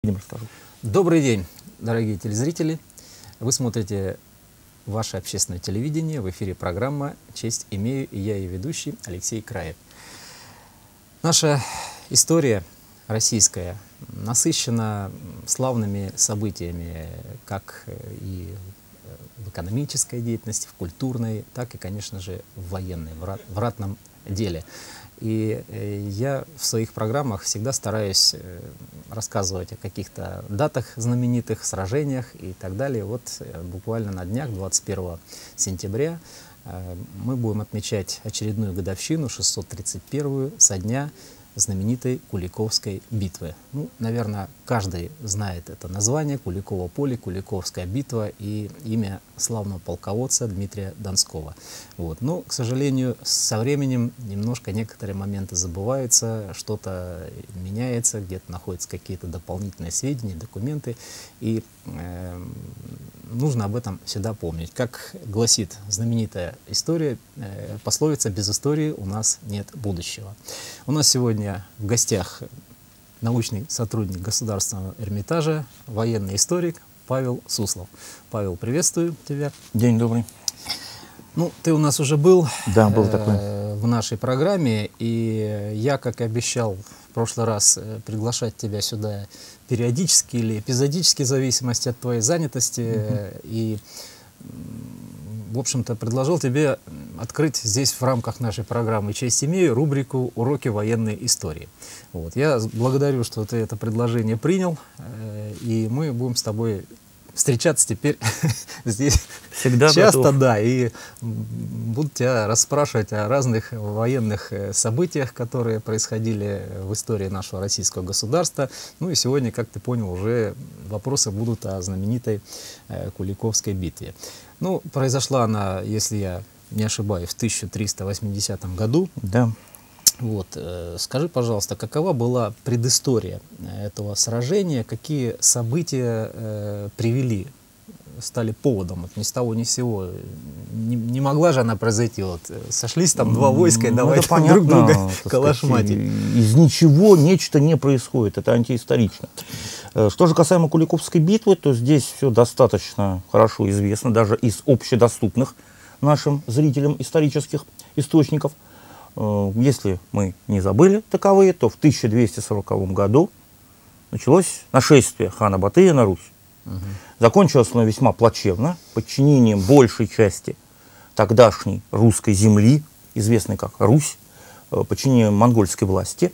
Добрый день, дорогие телезрители. Вы смотрите ваше общественное телевидение. В эфире программа «Честь имею» и я, ее ведущий Алексей Краев. Наша история российская насыщена славными событиями, как и в экономической деятельности, в культурной, так и, конечно же, в военной, в ратном деле. И я в своих программах всегда стараюсь рассказывать о каких-то датах знаменитых, сражениях и так далее. Вот буквально на днях, 21 сентября, мы будем отмечать очередную годовщину, 631-ю, со дня знаменитой Куликовской битвы. Ну, наверное, каждый знает это название: Куликово поле, Куликовская битва и имя славного полководца Дмитрия Донского. Вот. Но, к сожалению, со временем немножко некоторые моменты забываются, что-то меняется, где-то находятся какие-то дополнительные сведения, документы, и нужно об этом всегда помнить. Как гласит знаменитая история, пословица: без истории у нас нет будущего. У нас сегодня в гостях научный сотрудник Государственного Эрмитажа, военный историк Павел Суслов. Павел, приветствую тебя. День добрый. Ну, ты у нас уже был, да, был такой в нашей программе, и я, как и обещал в прошлый раз, приглашать тебя сюда периодически или эпизодически, в зависимости от твоей занятости. И, в общем-то, предложил тебе открыть здесь в рамках нашей программы «Честь имею» рубрику «Уроки военной истории». Вот. Я благодарю, что ты это предложение принял, и мы будем с тобой встречаться теперь здесь всегда часто, готов. Да, и буду тебя расспрашивать о разных военных событиях, которые происходили в истории нашего российского государства. Ну и сегодня, как ты понял, уже вопросы будут о знаменитой Куликовской битве. Ну, произошла она, если я не ошибаюсь, в 1380 году. Да. Вот. Скажи, пожалуйста, какова была предыстория этого сражения, какие события стали поводом, вот ни с того ни с сего? Не могла же она произойти, вот сошлись там два войска и давай друг друга калашматить. Из ничего нечто не происходит, это антиисторично. Что же касаемо Куликовской битвы, то здесь все достаточно хорошо известно, даже из общедоступных нашим зрителям исторических источников. Если мы не забыли таковые, то в 1240 году началось нашествие хана Батыя на Русь. Закончилось оно весьма плачевно, подчинением большей части тогдашней русской земли, известной как Русь, подчинением монгольской власти.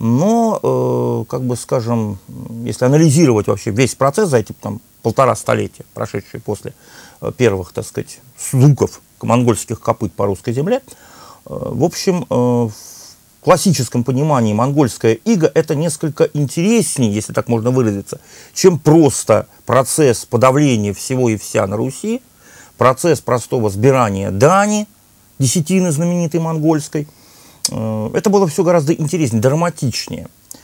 Но, как бы скажем, если анализировать вообще весь процесс за эти полтора столетия, прошедшие после первых, так сказать, звуков монгольских копыт по русской земле, в общем, в классическом понимании монгольская ига это несколько интереснее, если так можно выразиться, чем просто процесс подавления всего и вся на Руси, процесс простого сбирания дани, десятины знаменитой монгольской. Это было все гораздо интереснее, драматичнее.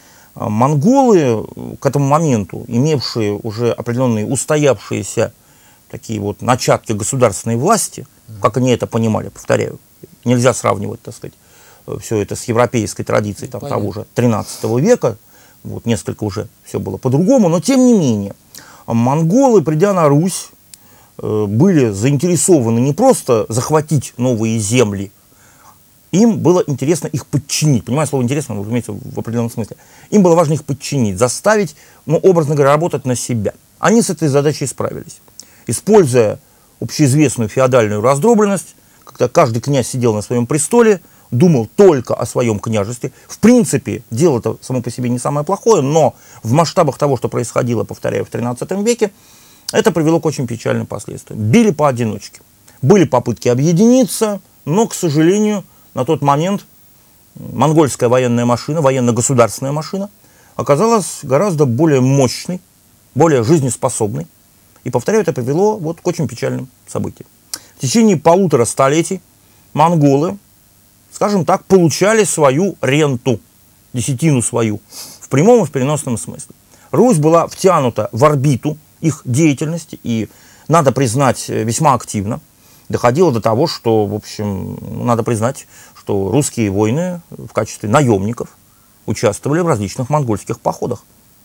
Монголы к этому моменту, имевшие уже определенные устоявшиеся такие вот начатки государственной власти, как они это понимали, повторяю, нельзя сравнивать, так сказать, все это с европейской традицией того же 13 века, вот несколько уже все было по-другому, но тем не менее, монголы, придя на Русь, были заинтересованы не просто захватить новые земли, им было интересно их подчинить. Понимаете, слово «интересно», разумеется, в определенном смысле. Им было важно их подчинить, заставить, ну, образно говоря, работать на себя. Они с этой задачей справились. Используя общеизвестную феодальную раздробленность, когда каждый князь сидел на своем престоле, думал только о своем княжестве. В принципе, дело-то само по себе не самое плохое, но в масштабах того, что происходило, повторяю, в 13 веке, это привело к очень печальным последствиям. Били поодиночке. Были попытки объединиться, но, к сожалению, на тот момент монгольская военная машина, военно-государственная машина, оказалась гораздо более мощной, более жизнеспособной. И, повторяю, это привело вот к очень печальным событиям. В течение полутора столетий монголы, скажем так, получали свою ренту, десятину свою, в прямом и в переносном смысле. Русь была втянута в орбиту их деятельности и, надо признать, весьма активно. Доходило до того, что, в общем, надо признать, что русские воины в качестве наемников участвовали в различных монгольских походах.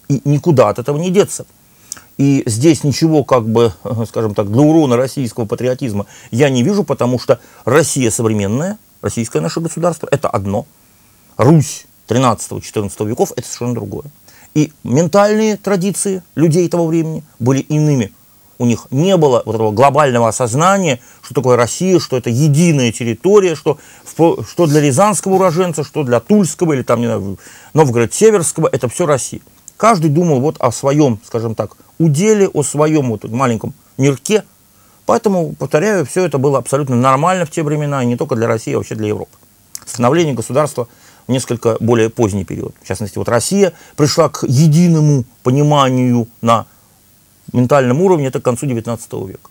И никуда от этого не деться. И здесь ничего, как бы, скажем так, для урона российского патриотизма я не вижу, потому что Россия современная, российское наше государство, это одно. Русь 13-14 веков, это совершенно другое. И ментальные традиции людей того времени были иными. У них не было вот этого глобального осознания, что такое Россия, что это единая территория, что для рязанского уроженца, что для тульского или там, не знаю, Новгород-Северского, это все Россия. Каждый думал вот о своем, скажем так, уделе, о своем вот маленьком мирке. Поэтому, повторяю, все это было абсолютно нормально в те времена, и не только для России, а вообще для Европы. Становление государства в несколько более поздний период. В частности, вот Россия пришла к единому пониманию на ментальном уровне, это к концу 19 века.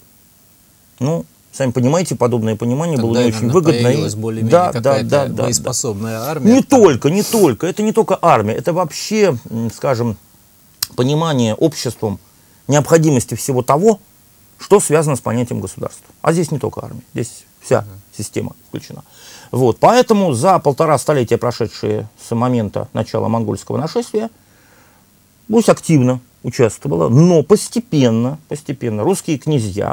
Ну, сами понимаете, подобное понимание было не очень выгодно. Появилась более-менее какая-то боеспособная армия. Не только. Это не только армия. Это вообще, скажем, понимание обществом необходимости всего того, что связано с понятием государства. А здесь не только армия. Здесь вся система включена. Вот. Поэтому за 1,5 столетия, прошедшие с момента начала монгольского нашествия, Русь активно участвовала, но постепенно русские князья,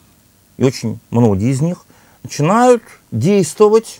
и очень многие из них, начинают действовать,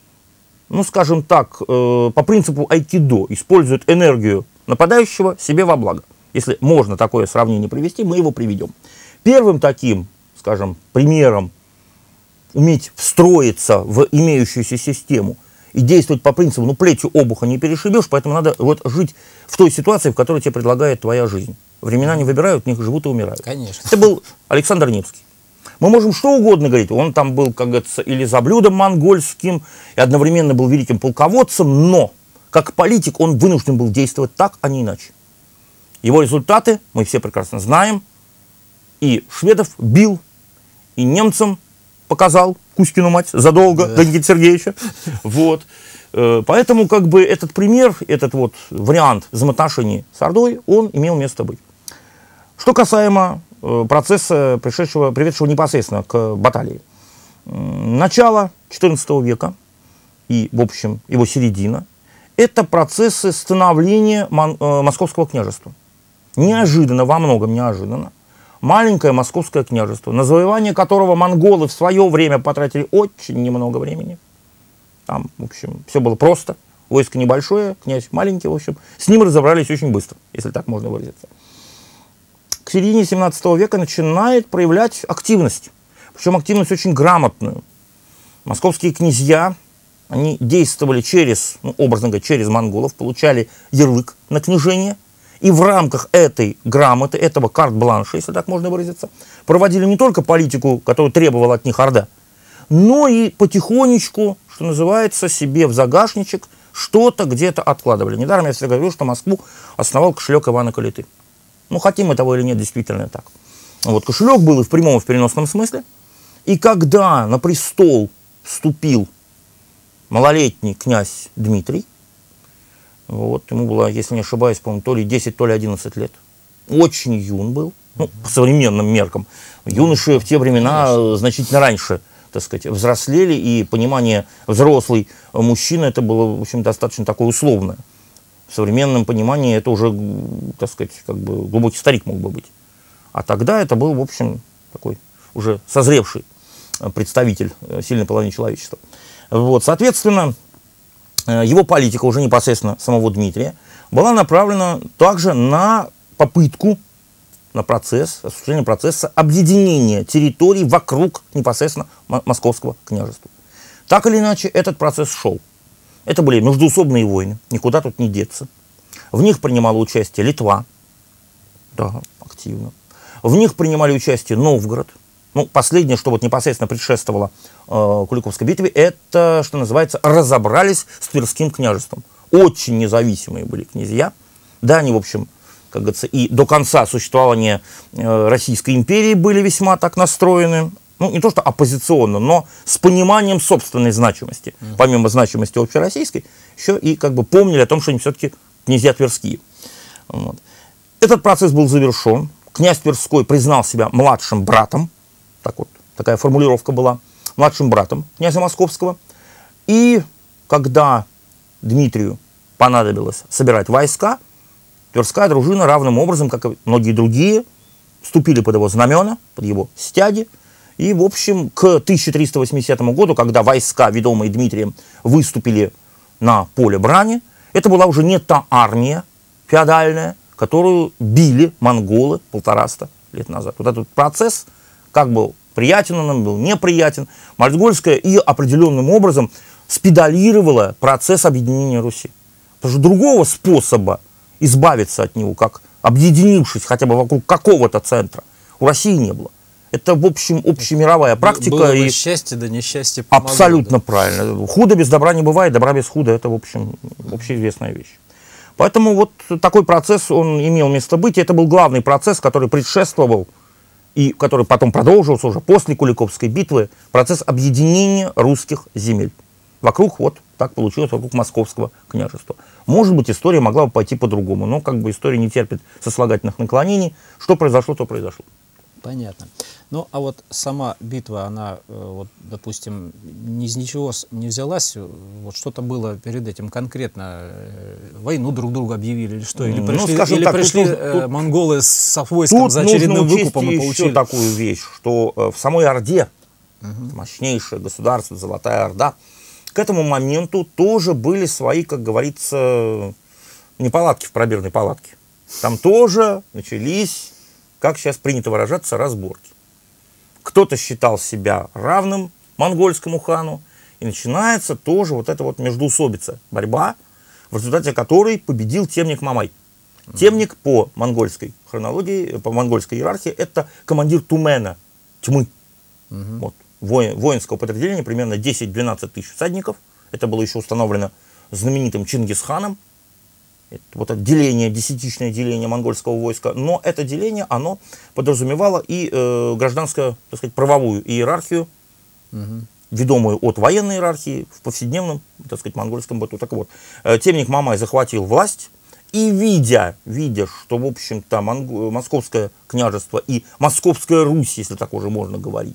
ну, скажем так, по принципу айкидо, используют энергию нападающего себе во благо. Если можно такое сравнение привести, мы его приведем. Первым таким, скажем, примером уметь встроиться в имеющуюся систему и действовать по принципу, ну, плетью обуха не перешибешь, поэтому надо вот жить в той ситуации, в которой тебе предлагает твоя жизнь. Времена не выбирают, в них живут и умирают. Конечно. Это был Александр Невский. Мы можем что угодно говорить. Он там был, как говорится, или заблюдом монгольским, и одновременно был великим полководцем, но как политик он вынужден был действовать так, а не иначе. Его результаты мы все прекрасно знаем. И шведов бил, и немцам показал Кузькину мать задолго до Никиты Сергеевича. Вот. Поэтому как бы этот пример, этот вот вариант взаимоотношений с Ордой, он имел место быть. Что касаемо процесса, приведшего непосредственно к баталии. Начало XIV века и, в общем, его середина, это процессы становления Московского княжества. Неожиданно, во многом неожиданно, маленькое Московское княжество, на завоевание которого монголы в свое время потратили очень немного времени. Там, в общем, все было просто. Войско небольшое, князь маленький, в общем. С ним разобрались очень быстро, если так можно выразиться. К середине 17 века начинает проявлять активность. Причем активность очень грамотную. Московские князья, они действовали через, ну, образно говоря, через монголов, получали ярлык на княжение. И в рамках этой грамоты, этого карт-бланша, если так можно выразиться, проводили не только политику, которую требовала от них Орда, но и потихонечку, что называется, себе в загашничек что-то где-то откладывали. Недаром я всегда говорю, что Москву основал кошелек Ивана Калиты. Ну, хотим мы того или нет, действительно так. Вот, кошелек был и в прямом, и в переносном смысле. И когда на престол вступил малолетний князь Дмитрий, вот, ему было, если не ошибаюсь, по-моему, то ли 10, то ли 11 лет. Очень юн был, ну, по современным меркам. Юноши в те времена значительно раньше, так сказать, взрослели, и понимание взрослый мужчина, это было, в общем, достаточно такое условное. В современном понимании это уже, так сказать, как бы глубокий старик мог бы быть. А тогда это был, в общем, такой уже созревший представитель сильной половины человечества. Вот, соответственно, его политика уже непосредственно самого Дмитрия была направлена также на попытку, на процесс, осуществление процесса объединения территорий вокруг непосредственно Московского княжества. Так или иначе, этот процесс шел. Это были междоусобные войны, никуда тут не деться. В них принимала участие Литва, да, активно. В них принимали участие Новгород. Ну, последнее, что вот непосредственно предшествовало Куликовской битве, это, что называется, разобрались с Тверским княжеством. Очень независимые были князья. Да, они, в общем, как говорится, и до конца существования Российской империи были весьма так настроены. Ну, не то что оппозиционно, но с пониманием собственной значимости. Помимо значимости общероссийской, еще и как бы помнили о том, что они все-таки князья тверские. Вот. Этот процесс был завершен. Князь Тверской признал себя младшим братом. Так вот, такая формулировка была. Младшим братом князя Московского. И когда Дмитрию понадобилось собирать войска, Тверская дружина равным образом, как и многие другие, вступили под его знамена, под его стяги. И, в общем, к 1380 году, когда войска, ведомые Дмитрием, выступили на поле брани, это была уже не та армия феодальная, которую били монголы 150 лет назад. Вот этот процесс, как был приятен он нам, был неприятен, Монгольская и определенным образом спедалировала процесс объединения Руси. Потому что другого способа избавиться от него, как объединившись хотя бы вокруг какого-то центра, у России не было. Это, в общем, общемировая практика. Было бы счастье, да несчастье помогло. Абсолютно да. правильно. Худо без добра не бывает, добра без худа. Это, в общем, общеизвестная вещь. Поэтому вот такой процесс, он имел место быть. И это был главный процесс, который предшествовал и который потом продолжился уже после Куликовской битвы, процесс объединения русских земель. Вокруг, вот так получилось, вокруг Московского княжества. Может быть, история могла бы пойти по-другому, но как бы история не терпит сослагательных наклонений. Что произошло, то произошло. Понятно. Ну, а вот сама битва, она, вот, допустим, ни из ничего не взялась, вот что-то было перед этим конкретно, войну друг другу объявили или что? Или пришли, скажем или так, пришли тут монголы с войском за очередным выкупом и получили? Еще такую вещь, что в самой Орде, мощнейшее государство, Золотая Орда, к этому моменту тоже были свои, как говорится, неполадки в пробирной палатке. Там тоже начались, как сейчас принято выражаться, разборки. Кто-то считал себя равным монгольскому хану, и начинается тоже вот эта вот междоусобица, борьба, в результате которой победил темник Мамай. Темник по монгольской хронологии, по монгольской иерархии, это командир Тумена, тьмы. Вот, воинского подразделения, примерно 10-12 тысяч всадников. Это было еще установлено знаменитым Чингисханом. Это вот отделение, десятичное деление монгольского войска. Но это деление, оно подразумевало и гражданскую, так сказать, правовую иерархию, ведомую от военной иерархии в повседневном, так сказать, монгольском быту. Так вот, темник Мамай захватил власть, и видя, что, в общем-то, Московское княжество и Московская Русь, если так уже можно говорить,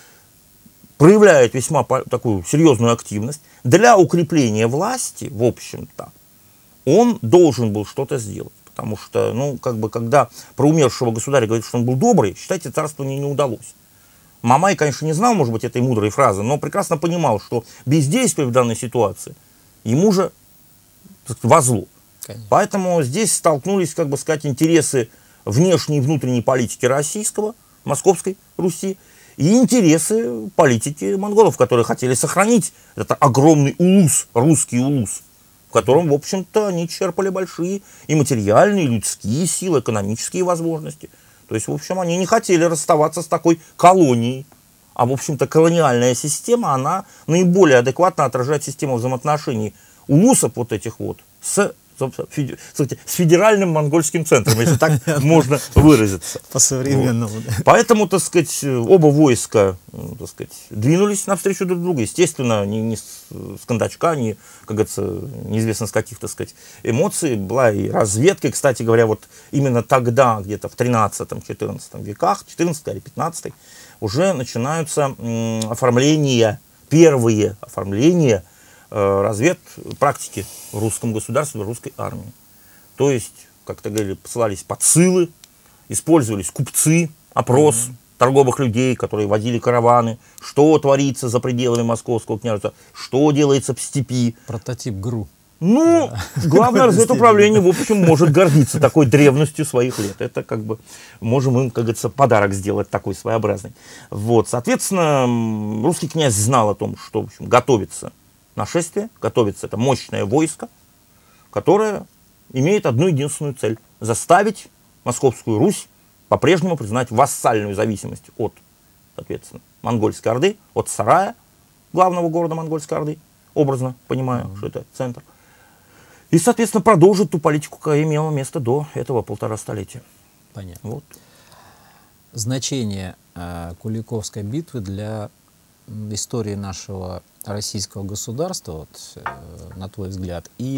проявляет весьма такую серьезную активность, для укрепления власти, в общем-то, он должен был что-то сделать. Потому что, ну, как бы, когда про умершего государя говорит, что он был добрый, считайте, царствование не удалось. Мамай, конечно, не знал, может быть, этой мудрой фразы, но прекрасно понимал, что бездействие в данной ситуации ему же, так сказать, во зло. Конечно. Поэтому здесь столкнулись, как бы сказать, интересы внешней и внутренней политики российского, Московской Руси, и интересы политики монголов, которые хотели сохранить этот огромный улус, русский улус, в котором, в общем-то, они черпали большие и материальные, и людские силы, экономические возможности. То есть, в общем, они не хотели расставаться с такой колонией. А, в общем-то, колониальная система, она наиболее адекватно отражает систему взаимоотношений улусов вот этих вот с федеральным монгольским центром, если так можно выразиться. По-современному. Вот. Поэтому, так сказать, оба войска, так сказать, двинулись навстречу друг другу. Естественно, не с кондачка, не, как говорится, неизвестно с каких, так сказать, эмоций. Была и разведка. И, кстати говоря, вот именно тогда, где-то в 13-14 веках, 14 или 15, уже начинаются оформления, первые оформления разведпрактики в русском государстве, в русской армии. То есть, как то говорили, посылались подсылы, использовались купцы, опрос торговых людей, которые водили караваны, что творится за пределами Московского княжества, что делается в степи. Прототип ГРУ. Ну, главное разведуправление, в общем, может гордиться такой древностью своих лет. Это как бы можем им, как говорится, подарок сделать такой своеобразный. Вот, соответственно, русский князь знал о том, что, в общем, готовится нашествие, готовится это мощное войско, которое имеет одну единственную цель – заставить Московскую Русь по-прежнему признать вассальную зависимость от, соответственно, Монгольской Орды, от Сарая, главного города Монгольской Орды, образно понимая, что это центр, и, соответственно, продолжить ту политику, какая имела место до этого 1,5 столетия. Понятно. Вот. Значение Куликовской битвы для истории нашего российского государства, вот, на твой взгляд, и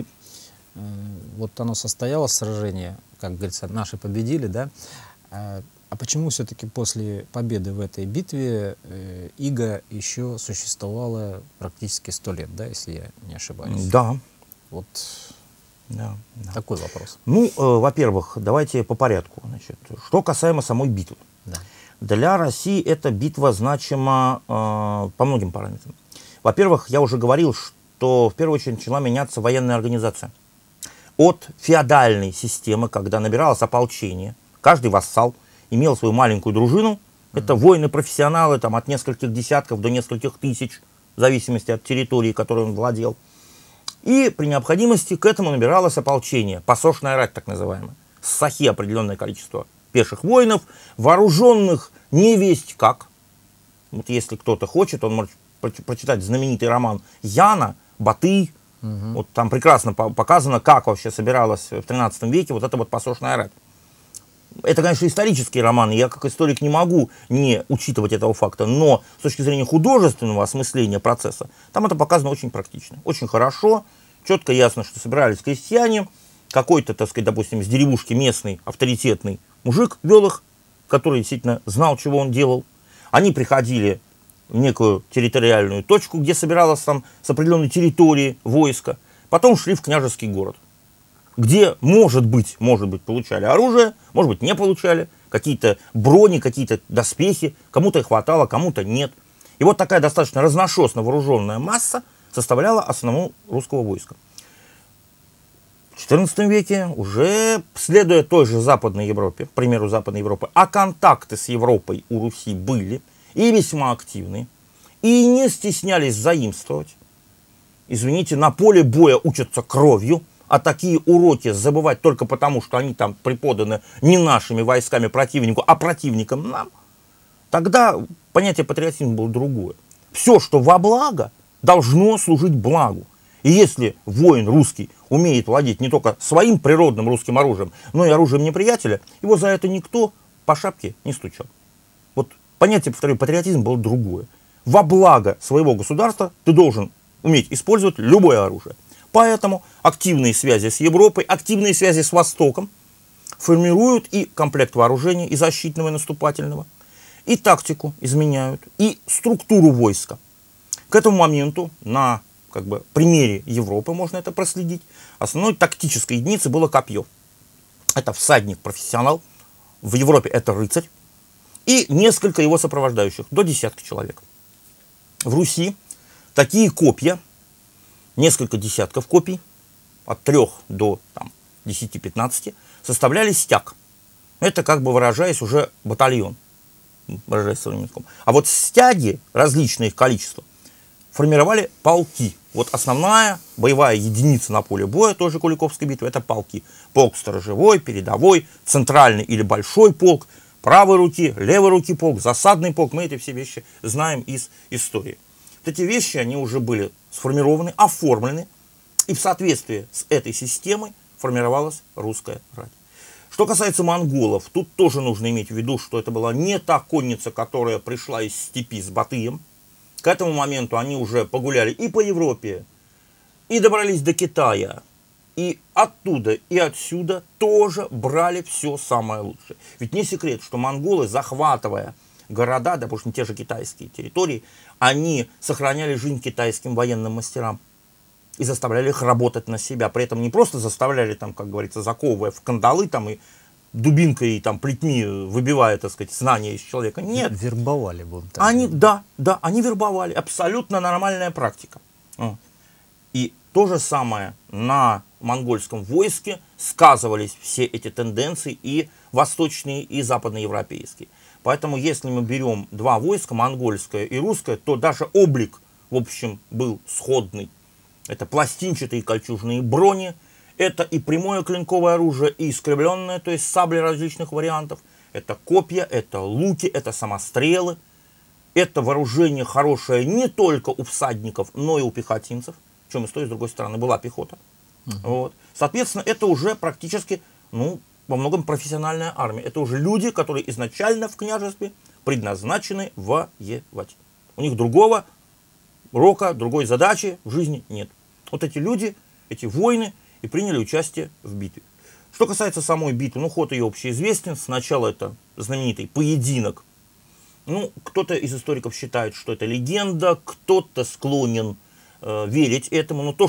вот оно состоялось, сражение, как говорится, наши победили, да? А почему все-таки после победы в этой битве ига еще существовала практически 100 лет, да, если я не ошибаюсь? Да. Вот Да, да. Такой вопрос. Ну, во-первых, давайте по порядку. Значит, что касаемо самой битвы. Да. Для России эта битва значима по многим параметрам. Во-первых, я уже говорил, что в первую очередь начала меняться военная организация. От феодальной системы, когда набиралось ополчение, каждый вассал имел свою маленькую дружину. Это воины-профессионалы там, от нескольких десятков до нескольких тысяч, в зависимости от территории, которой он владел. И при необходимости к этому набиралось ополчение, пасошная рать так называемая. С сахи определенное количество пеших воинов, вооруженных не весть как. Вот если кто-то хочет, он может прочитать знаменитый роман Яна «Батый». Вот там прекрасно показано, как вообще собиралась в 13 веке вот эта вот пасошная рать. Это, конечно, исторический роман, я как историк не могу не учитывать этого факта, но с точки зрения художественного осмысления процесса, там это показано очень практично, очень хорошо, четко ясно, что собирались крестьяне, какой-то, так сказать, допустим, из деревушки местный авторитетный мужик вел их, который действительно знал, чего он делал. Они приходили в некую территориальную точку, где собиралось там с определенной территории войско, потом шли в княжеский город, где, может быть, получали оружие, может быть, не получали, какие-то брони, какие-то доспехи, кому-то их хватало, кому-то нет. И вот такая достаточно разношерстно вооруженная масса составляла основу русского войска. В XIV веке, уже следуя той же Западной Европе, к примеру Западной Европы, а контакты с Европой у Руси были и весьма активны, и не стеснялись заимствовать. Извините, на поле боя учатся кровью, а такие уроки забывать только потому, что они там преподаны не нашими войсками противнику, а противникам нам, тогда понятие патриотизма было другое. Все, что во благо, должно служить благу. И если воин русский умеет владеть не только своим природным русским оружием, но и оружием неприятеля, его за это никто по шапке не стучал. Вот понятие, повторю, патриотизм было другое. Во благо своего государства ты должен уметь использовать любое оружие. Поэтому активные связи с Европой, активные связи с Востоком формируют и комплект вооружения, и защитного, и наступательного, и тактику изменяют, и структуру войска. К этому моменту на примере Европы можно это проследить. Основной тактической единицей было копье. Это всадник-профессионал. В Европе это рыцарь. И несколько его сопровождающих, до десятка человек. В Руси такие копья, несколько десятков копий, от 3 до 10-15, составляли стяг. Это, выражаясь, уже батальон, выражаясь современным языком. А вот стяги, различные их количества, формировали полки. Вот основная боевая единица на поле боя, тоже Куликовской битвы, это полки. Полк сторожевой, передовой, центральный или большой полк, правой руки, левой руки полк, засадный полк. Мы эти все вещи знаем из истории. Вот эти вещи, они уже были сформированы, оформлены, и в соответствии с этой системой формировалась русская рать. Что касается монголов, тут тоже нужно иметь в виду, что это была не та конница, которая пришла из степи с Батыем. К этому моменту они уже погуляли и по Европе, и добрались до Китая, и оттуда, и отсюда тоже брали все самое лучшее. Ведь не секрет, что монголы, захватывая города, допустим, те же китайские территории, они сохраняли жизнь китайским военным мастерам и заставляли их работать на себя. При этом не просто заставляли, как говорится, заковывая в кандалы и дубинкой и плетьми выбивая, так сказать, знания из человека. Нет. Вербовали, будем так они, говорить. Да, они вербовали. Абсолютно нормальная практика. И то же самое на монгольском войске сказывались все эти тенденции и восточные, и западноевропейские. Поэтому, если мы берем два войска, монгольское и русское, то даже облик, в общем, был сходный. Это пластинчатые кольчужные брони, это и прямое клинковое оружие, и искривленное, то есть сабли различных вариантов. Это копья, это луки, это самострелы. Это вооружение хорошее не только у всадников, но и у пехотинцев. Причем и с той, и с другой стороны была пехота. Вот. Соответственно, это уже практически, во многом профессиональная армия. Это уже люди, которые изначально в княжестве предназначены воевать. У них другого рока, другой задачи в жизни нет. Вот эти люди, эти воины и приняли участие в битве. Что касается самой битвы, ход ее общеизвестен. Сначала это знаменитый поединок. Кто-то из историков считает, что это легенда, кто-то склонен верить этому. Но то, что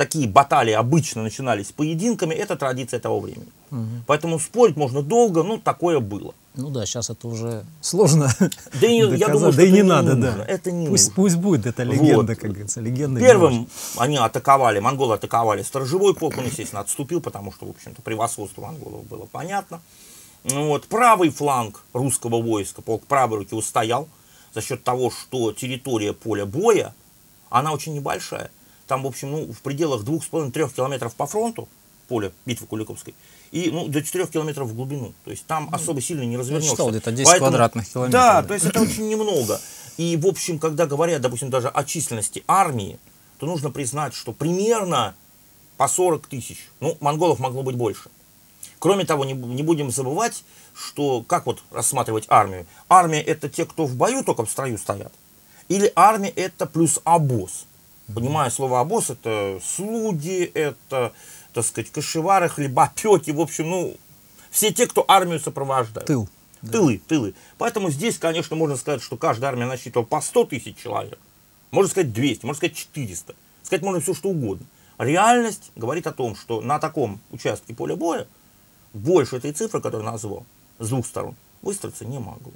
такие баталии обычно начинались поединками, это традиция того времени. Поэтому спорить можно долго, ну, такое было. Ну да, сейчас это уже сложно Да и, я думаю, да и что не надо, нужно. да. Это не Пусть, нужно. пусть будет, это легенда, Вот. как говорится, легенда. Первым они атаковали, монголы атаковали сторожевой полк, он, естественно, отступил, потому что, в общем-то, превосходство монголов было понятно. Ну, вот. Правый фланг русского войска, полк правой руки, устоял за счет того, что территория поля боя, она очень небольшая. Там, в общем, ну, в пределах 2,5-3 километров по фронту, поля битвы Куликовской, и ну, до 4 километров в глубину. То есть там особо сильно не развернешься. Я читал, где-то 10 квадратных километров. Да, то есть это очень немного. И, в общем, когда говорят, допустим, даже о численности армии, то нужно признать, что примерно по 40 тысяч. Ну, монголов могло быть больше. Кроме того, не будем забывать, что как вот рассматривать армию. Армия — это те, кто в бою только в строю стоят. Или армия — это плюс обоз. Понимая слово обоз, это слуги, это, так сказать, кошевары, хлебопеки, в общем, ну, все те, кто армию сопровождают. Тыл. Тылы. Поэтому здесь, конечно, можно сказать, что каждая армия насчитывала по 100 тысяч человек. Можно сказать 200, можно сказать 400. Сказать можно все, что угодно. Реальность говорит о том, что на таком участке поля боя больше этой цифры, которую я назвал, с двух сторон, выстроиться не могло.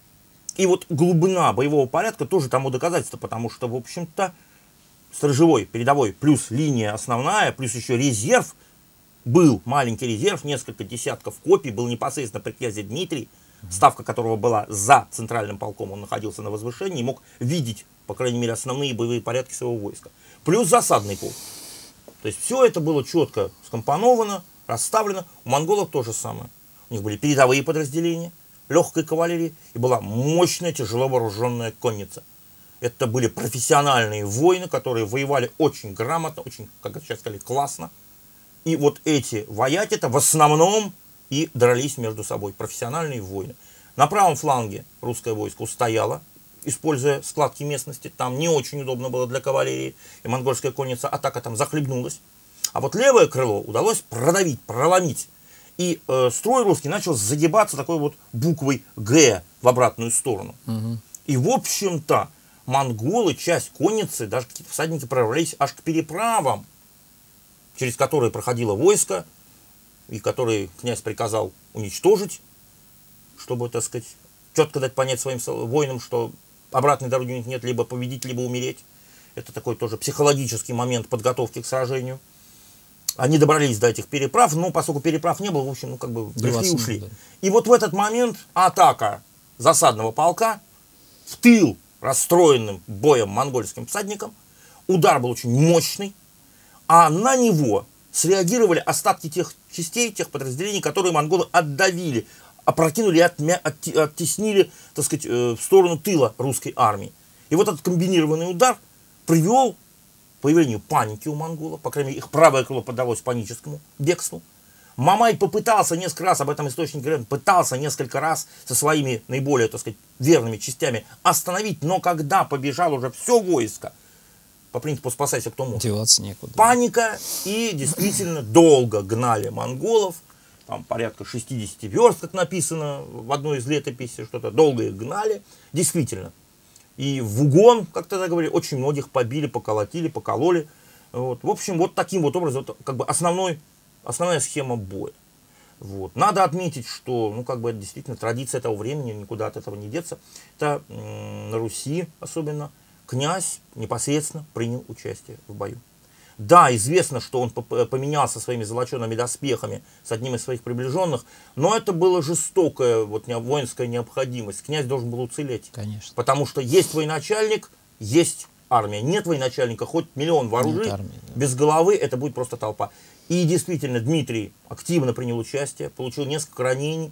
И вот глубина боевого порядка тоже тому доказательство, потому что, в общем-то, сторожевой, передовой, плюс линия основная, плюс еще резерв, был маленький резерв, несколько десятков копий, был непосредственно при князе Дмитрии, ставка которого была за центральным полком, он находился на возвышении и мог видеть, по крайней мере, основные боевые порядки своего войска. Плюс засадный полк. То есть все это было четко скомпоновано, расставлено. У монголов то же самое. У них были передовые подразделения легкой кавалерии и была мощная, тяжело вооруженная конница. Это были профессиональные воины, которые воевали очень грамотно, очень, как сейчас сказали, классно. И вот эти вояки-то в основном и дрались между собой, профессиональные воины. На правом фланге русское войско устояло, используя складки местности. Там не очень удобно было для кавалерии, и монгольская конница, атака там захлебнулась. А вот левое крыло удалось продавить, проломить. И строй русский начал загибаться такой вот буквой «Г» в обратную сторону. И, в общем-то, монголы, часть конницы, даже какие-то всадники прорвались аж к переправам, через которые проходило войско, и которые князь приказал уничтожить, чтобы, так сказать, четко дать понять своим воинам, что обратной дороги у них нет, либо победить, либо умереть. Это такой тоже психологический момент подготовки к сражению. Они добрались до этих переправ, но поскольку переправ не было, в общем, ну как бы пришли и ушли. Да. И вот в этот момент атака засадного полка в тыл расстроенным боем монгольским всадникам. Удар был очень мощный, а на него среагировали остатки тех частей, тех подразделений, которые монголы отдавили, опрокинули и оттеснили, так сказать, в сторону тыла русской армии. И вот этот комбинированный удар привел к появлению паники у монголов, по крайней мере, их правое крыло поддалось паническому бегству. Мамай попытался несколько раз, об этом источник говорит, пытался несколько раз со своими наиболее, так сказать, верными частями остановить, но когда побежало уже все войско, по принципу «спасайся, кто мог», деваться некуда. Паника, и действительно долго гнали монголов, там порядка 60 верст, как написано в одной из летописей, что-то долго их гнали, действительно. И в угон, как тогда говорили, очень многих побили, поколотили, покололи. Вот. В общем, вот таким вот образом, вот, как бы основная схема боя. Вот. Надо отметить, что, ну, как бы это действительно традиция этого времени, никуда от этого не деться. Это на Руси особенно князь непосредственно принял участие в бою. Да, известно, что он поменялся своими золочеными доспехами с одним из своих приближенных, но это была жестокая вот, воинская необходимость. Князь должен был уцелеть. Конечно. Потому что есть военачальник, есть армия. Нет военачальника, хоть миллион вооружений, да. Без головы это будет просто толпа. И действительно, Дмитрий активно принял участие, получил несколько ранений.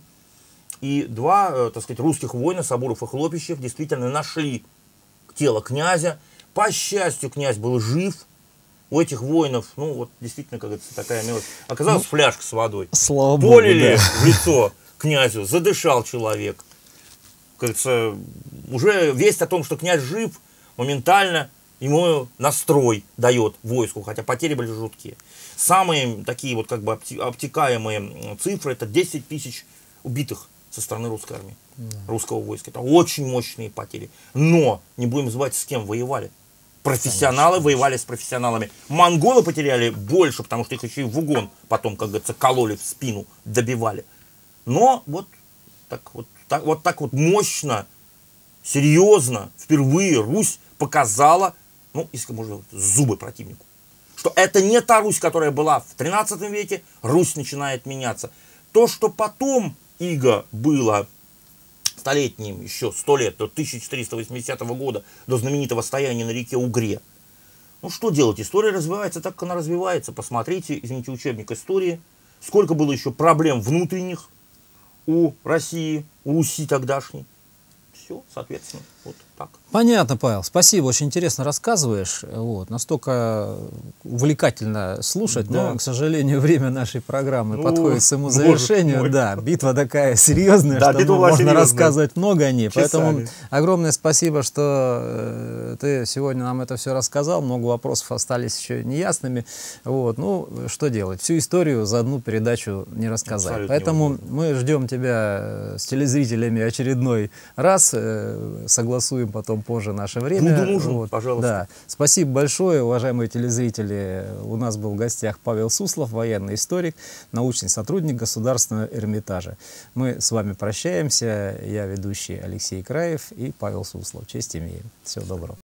И два, так сказать, русских воина, Сабуров и Хлопищев, действительно нашли тело князя. По счастью, князь был жив. У этих воинов, ну вот действительно, как говорится, такая мелочь. Оказалась фляжка с водой. Слава Богу, полили да. в лицо князю, задышал человек. Как говорится, уже весть о том, что князь жив, моментально ему настрой дает войску, хотя потери были жуткие. Самые такие вот как бы обтекаемые цифры — это 10 тысяч убитых со стороны русской армии, русского войска. Это очень мощные потери. Но не будем забывать, с кем воевали. Профессионалы воевали с профессионалами. Монголы потеряли больше, потому что их еще и в угон потом, как говорится, кололи в спину, добивали. Но вот так вот мощно, серьезно впервые Русь показала, ну, если можно, зубы противнику. Что это не та Русь, которая была в 13 веке, Русь начинает меняться. То, что потом иго было столетним, еще 100 лет, до 1480 года, до знаменитого стояния на реке Угре. Ну что делать, история развивается так, как она развивается. Посмотрите, извините, учебник истории, сколько было еще проблем внутренних у России, у Руси тогдашней. Все, соответственно, вот так. Понятно, Павел. Спасибо, очень интересно рассказываешь. Вот, настолько увлекательно слушать, Да. но, к сожалению, время нашей программы подходит к своему боже завершению. мой. Да, битва такая серьезная, Да, что битва была можно серьезная. рассказывать много о ней. Поэтому Часами. огромное спасибо, что ты сегодня нам это все рассказал. Много вопросов остались еще неясными. Вот, ну, что делать? Всю историю за одну передачу не рассказать. Абсолютно Поэтому невозможно. мы ждем тебя с телезрителями очередной раз. Согласуем потом позже наше время. Буду нужен, пожалуйста. Да. Спасибо большое, уважаемые телезрители. У нас был в гостях Павел Суслов, военный историк, научный сотрудник Государственного Эрмитажа. Мы с вами прощаемся. Я ведущий Алексей Краев и Павел Суслов. Честь имеем. Всего доброго.